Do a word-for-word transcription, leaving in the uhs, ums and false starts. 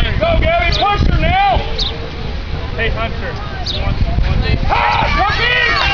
Go, Gabby, push her now! Hey, Hunter. One, one, ah, come in!